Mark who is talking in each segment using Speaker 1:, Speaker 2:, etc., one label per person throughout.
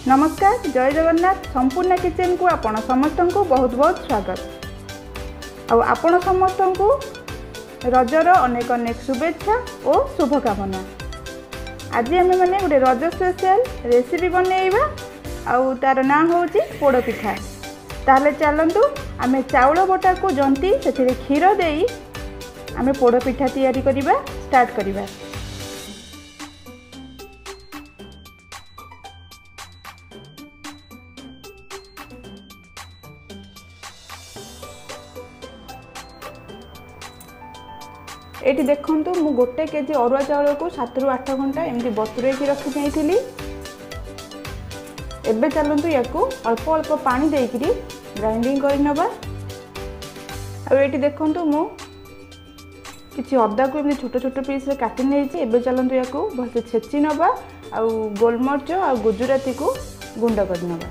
Speaker 1: नमस्कार, जय जगन्नाथ। संपूर्ण किचन को आपण समस्त को बहुत बहुत स्वागत। आपण समस्त को रजर अनेक अनेक शुभेच्छा और शुभकामना। आज आम मैंने गोटे रज स्पेशल रेसिपी बनइबा आउ तार ना हूँ पोड़पिठा। ताहले चलतु आम चाउल बटा को जंती से क्षीर दे आम पोड़पिठा तैयारी करवा स्टार्ट करवा। ये देखु मु गोटे केजी अरुआ चाउल को 7 ରୁ 8 घंटा एमती बतुरे रखी नहीं। एबे चलतु या अल्प अल्प पानी देकरी ग्राइंडिंग करनबा। ये देखु मु किसी अदा को एमती छोट छोट पीस रे काटी नहीं। एबे चलतु या भलसे छेची नबा आ गोलमरिच आ गुजराती को गुंड करनबा।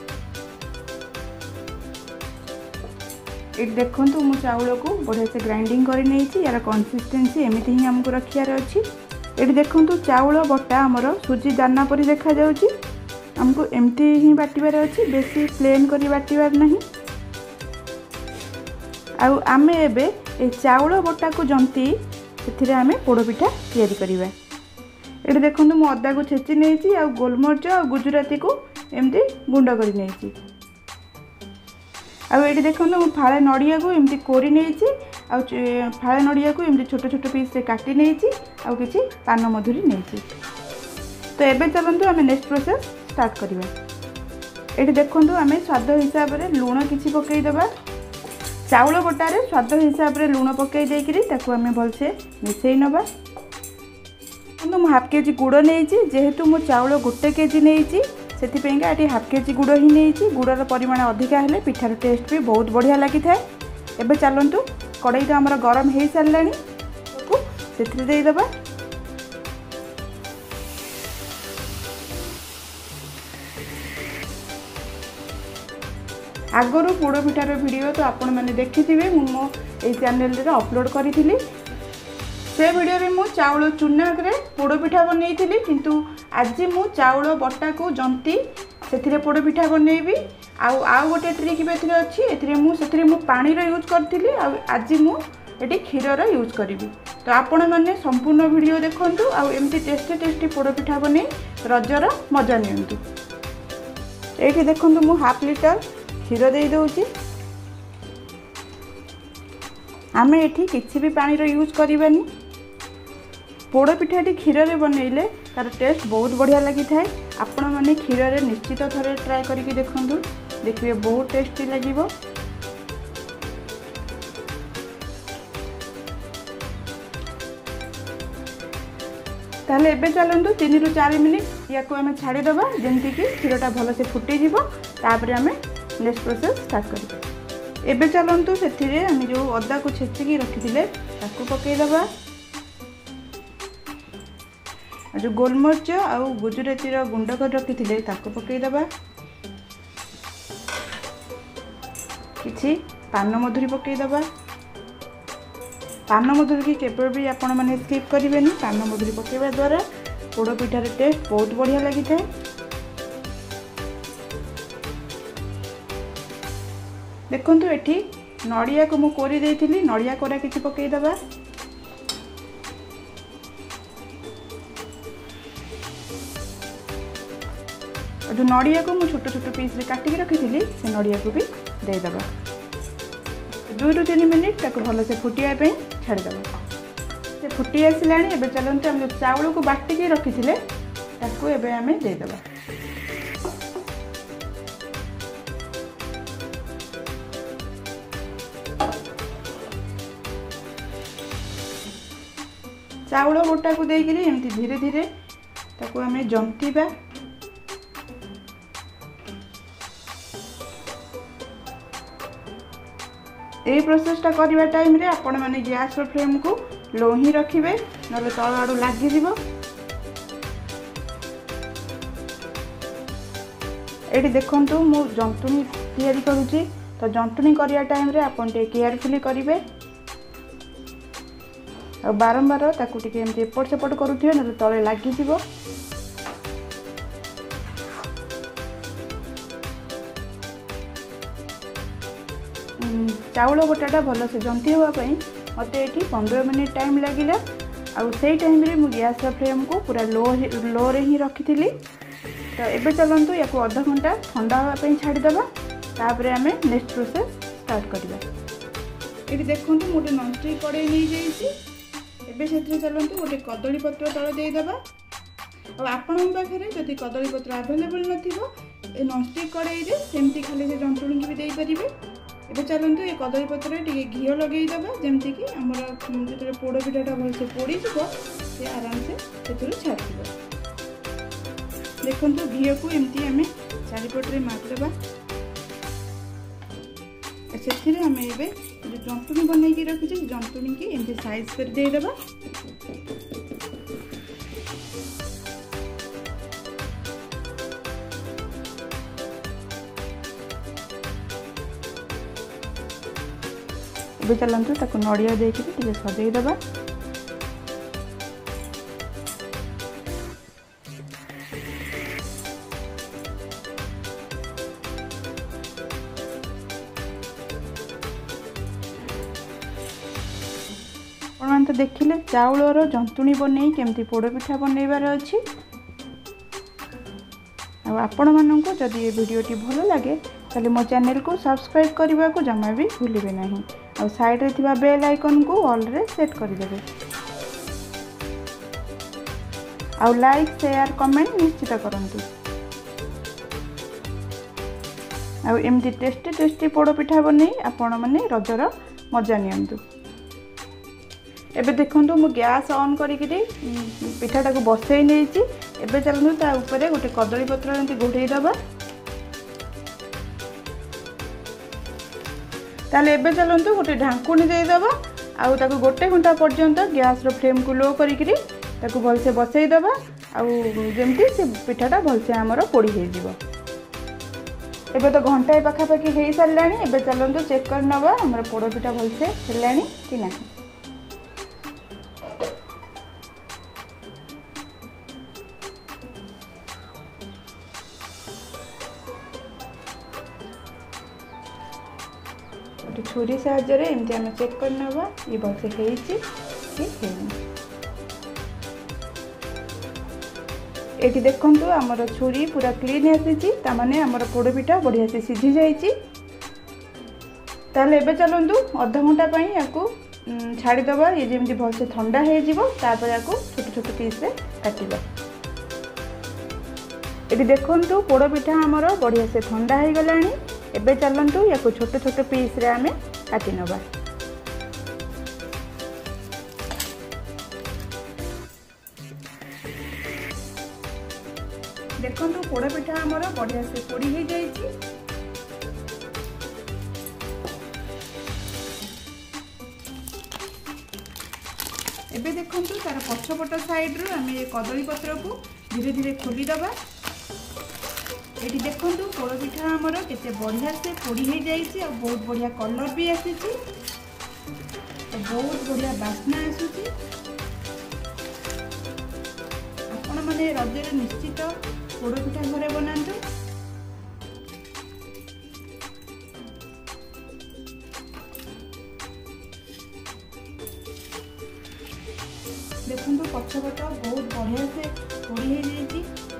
Speaker 1: ये देखु मु चाउल को बढ़िया से ग्राइंडिंग कर नहीं। यार कंसिस्टेंसी एमती ही आमको रखार अच्छी। ये देखु चाउल बटा आमर सुजी दाना परी देखा जाउची। हमको एमती ही बाटिबार अच्छी, बेसी प्लेन करी बाटिबार नहीं। आम एबे ए चाउल बटा को जंती से आम पोड़पिठा तैयारी करवा। ये देखु मु अदा को छेची नहीं आ गोलमरिच आ गुजराती को एमती गुंड कर नहीं। ये देखो मुझे फाड़े नड़िया को एमती कोरी नहीं। फाड़े नड़िया को एमती छोट छोट पीस रे काटी नहीं। किसी पान मधुरी नहीं। तो एबे चलतु आम नेक्स्ट प्रोसेस स्टार्ट करवा। ये देखो आम स्वाद हिसाब से लुण किसी पकईदबा। चाउल बटारे स्वाद हिसाब से लुण पकई देकर आम भलसे मिसई नबा। मुझे हाफ केजी गुड़ नहीं। जेहेतु मो चाउल गोटे केजी नहीं से ये हाफ केजी गुड़ ही नहीं। गुड़र परिमाण अधिका हेले पिठार टेस्ट भी बहुत बढ़िया लगी था। एबे चलतु कड़ाई तो आमर गरम हो सारा से देदबा। आगरू पोड़ पिठार वीडियो तो आपण मैंने देखिथिबे। मो ए चैनल रे अपलोड करी से वीडियो रे मु चाउल चूना रे पोड़पिठा बनई थी। किंतु आज मु चाउल बटा को जंती से पोड़पिठा बनईबी। आउ गोटे ट्रिक भी अच्छी। ए मु पानी रो यूज करथिली। आज मु एटी क्षीर रो यूज करी। तो आपण मैंने संपूर्ण वीडियो देखंतु आ एमती टेस्टी टेस्टी पोड़पिठा बने रजर मजा नियंतु। एठी देखंतु मु हाफ लीटर क्षीर दे दउची। आमे एठी किछि भी पानी रो यूज करबानी। पोड़पिठाटी क्षीर रे बनइले तार टेस्ट बहुत बढ़िया लगी थाए। आपण माने क्षीर रे निश्चित थरे ट्राई करके देखंतु, देखिए बहुत टेस्टी लागिवो। ताले एबे चलंतु 3 ରୁ 4 मिनिट या को हमें छाड़ी दबा जेंति कि क्षीरटा भलो से फुटी जीवो। तापर हमें नेक्स्ट प्रोसेस स्टार्ट करिबा। एबे चलंतु सेथिरे हम जो अदा को छेचिकी रखिथिले ताकू पकेई दबा। जो गोलमरिच आ गुजराती गुंड कर रखी थे ताको पकईदबा। किछि पान मधुरी पकईदबा। पान मधुरी की केवल भी आपण मैंने स्किप करेंगे। पान मधुरी पकईवा द्वारा पोड़पिठार टेस्ट बहुत बढ़िया लगी था। देखंतु एठी नड़िया को मु कोरी देइथिली। नड़िया कोरा किछि पकईदबा। जो नड़िया को मुझे छोट छोट पीस रे काटिकी रखी थी से नड़िया को भी देदबा। 2 ରୁ 3 मिनिट ताको भल से फुटिया छाड़ीदबा। से फुटी आसला। एबे चलते हम जो चाउल को बाटिकी रखी थे ताको एबे आम देदबा। चाउल बोटा को देकरी एमती धीरे धीरे ताको आम जंतीबा। ये प्रोसेसटा करवा टाइम रे आपण माने गैस फ्लेम को लो ही रखिबे, नले तळ आडू लागि दिबो। एठी देखंतु मु जंतुनी तैयारी करूची। तो जंतुनी करिया टाइम रे आपण टे केयरफुली करिवे और बारंबार ताकू टिके एमती एपट सेपट करूथिबे, नले तळे लागि दिबो। चाउल बटाटा भल से जंती होगापी मत ये 15 मिनिट टाइम लगिला। आउ से टाइम रे मु गैस फ्लेम को पूरा लो रे ही रखी थी। तो एबे चलंतु या आधा घंटा ठंडा होगापी छाड़ीदेवा, तापर आम नेक्स्ट प्रोसेस स्टार्ट करवा। ये देखो गोटे नॉनस्टिक कड़ाई नहीं जाइए। एबे से चलंतु गोटे कदली पत्र तले देदेबा। और आपण पाखे जदि कदली पत्र आवेलेबल नथिबो ए नॉनस्टिक कड़ाई रे सेमती खाली से जंतुणी भी दे पारिबे। एबे चलंतु ये कदली पत्र टिके घी लगेदेबा, जमती कि हमर जो पोड़ पिठाटा भल से पोड़ी जीवो से आराम से छाड़ीब। देखो घी को एमती आम चारिपटे मारिदेबा। से आम ए जो जंतुणी बनई रखी जंतुणी की एमती साइज कर देदेबा। ଏବେ चलतु ताको नड़िया देके टिके सजेदेबा। आपण तो देखिले चाउलर जंतुणी बनई केमती पोड़ पिठा बनइबार अछि। आपण माननको जदि ये वीडियोटी भल लगे ताले मो चैनल को सब्सक्राइब करने को जमा भी भूलिबे नहीं। और साइड रे थिबा बेल आइकन को ऑल रे सेट कर देबे। और लाइक शेयर कमेंट निश्चित करंतु। और एमती टेस्टी टेस्टी पोड़ पिठा बनै आपण माने रजर मजा नियंतु। एबे देखंतु मु गैस ऑन करिकि पिठाटा को बसई नेछि। एबे चलंतु ता ऊपर गोटे कदली पत्र एमती घोड़े दबा। ताले एबे चलंतु गोटे ढांकुणी देदेबा। आउ ताको गोटे घंटा पर्यंत गैस रो फ्लेम को लो करिकि ताको भल से बसई दबा। आउ जेमती से पिठाटा भल से हमर पोड़ी हे जिवो। एबे तो घंटा पाखापाखि हो सारानी। एबे चलंतु चेक कर नबा हमर पोड़ पिठा भल से हेलानी कि ना। छुरी साहाय्य एमती आम चेक कर नबा ये भल से ये देखंतु आमर छुरी पूरा क्लीन आसी तामाने आमर पोड़ पिठा बढ़िया से सिझी जाइए। ताले एबे चलंतु आधा घंटा पई याकू छाड़ीदेवा। ये जेमती भल से ठंडा हो जिवो तापर याकू छोट छोट पीस रे काटिबा। ये देखंतु पोड़ पिठा आमर बढ़िया से ठंडा हो गलानी। एबे चलंतु याको छोट छोट पीस रे आमे काटी नबा। देखंतु पोड़ पिठा हमर बढ़िया से पोड़ी हो जाइए। एबे देखंतु तार पछपट साइड रो आमे कदली पत्र को धीरे धीरे खोली दबा। ये देखो पोड़ पिठा आमर केते बढ़िया से पोड़ी हो जाइए। और बहुत बढ़िया कलर भी आसी, बहुत बढ़िया बास्ना आसूची। आपण माने रजरे निश्चित पोड़ पिठा घरे बनातु। देखो पछपट बहुत बढ़िया से पोड़ी हो जाइए।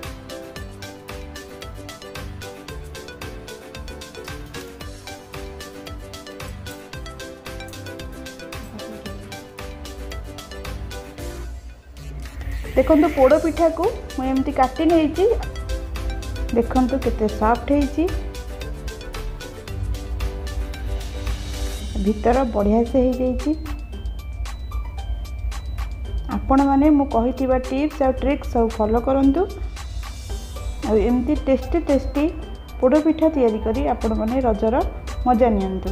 Speaker 1: देखो पोड़ पिठा को मुझे काटी नहीं। देखो केते सॉफ्ट है, भीतर बढ़िया से हो जाइए। आपण माने मु कहिथिबा टिप्स और ट्रिक्स सब फॉलो करंतु। और एमती टेस्टी टेस्टी पोड़ पिठा तैयारी करी आपण माने रजर मजा नियंतु।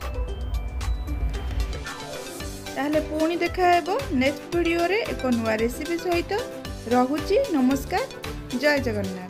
Speaker 1: ताहले पुणी देखा हेबो नेक्स्ट वीडियो रे एक नुआ रेसिपी सहित। रहुची नमस्कार, जय जगन्नाथ।